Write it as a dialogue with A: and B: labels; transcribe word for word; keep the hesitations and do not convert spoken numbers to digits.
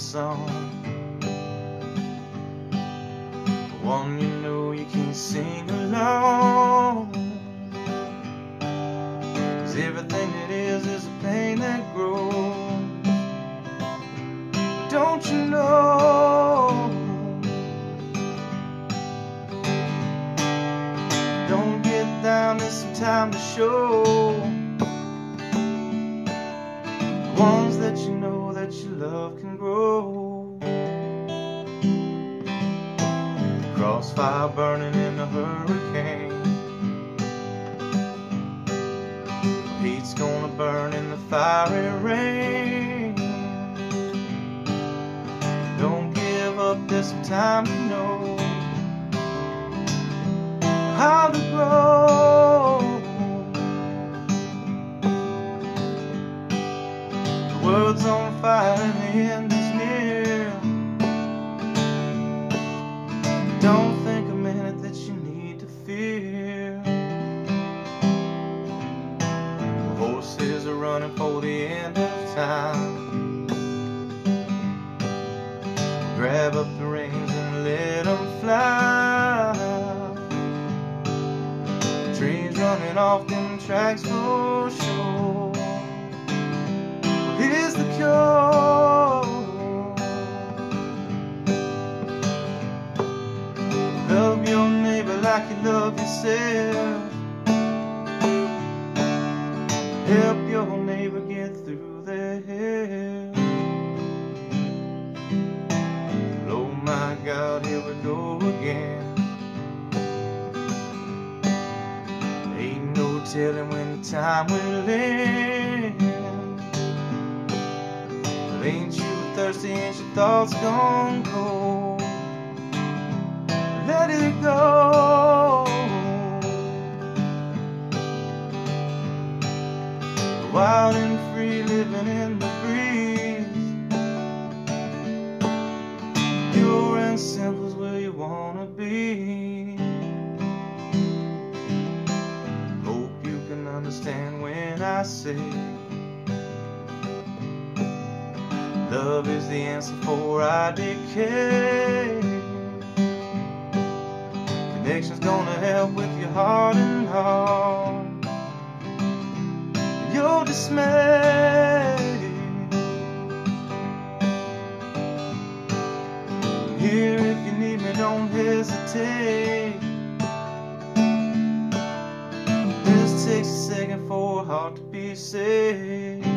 A: song, one you know you can't sing alone. 'Cause everything that is is a pain that grows. Don't you know? Don't get down, there's some time to show the ones that you know that your love can grow. Crossfire burning in a hurricane, heat's gonna burn in the fiery rain. Don't give up, there's some time to know how to grow. The world's on fire and the end is near. Don't think a minute that you need to fear. The horses are running for the end of time. Grab up the reins and let them fly. Trains running off them tracks for sure. Well, here's the cure. Love your neighbor like you love yourself. Help your neighbor get through their hell. Oh my God, here we go again. Ain't no telling when the time will end. But ain't you thirsty, ain't your thoughts gone cold? Let it go. Wild and free, living in the breeze. Pure and simple's where you wanna be. Hope you can understand when I say love is the answer for our decay. Connection's gonna help with your hardened heart, your dismay. Here if you need me, don't hesitate. Just takes a second for a heart to be saved.